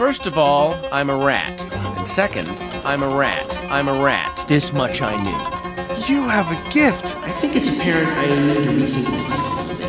First of all, I'm a rat. And second, I'm a rat. I'm a rat. This much I knew. You have a gift. I think it's apparent I need to rethink my life a little bit.